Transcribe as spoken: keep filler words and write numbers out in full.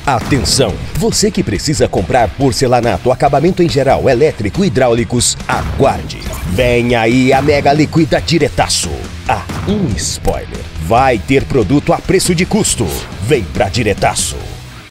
Atenção! Você que precisa comprar porcelanato, acabamento em geral, elétrico e hidráulicos, aguarde! Vem aí a Mega Liquida Diretaço. Ah, um spoiler. Vai ter produto a preço de custo. Vem pra Diretaço.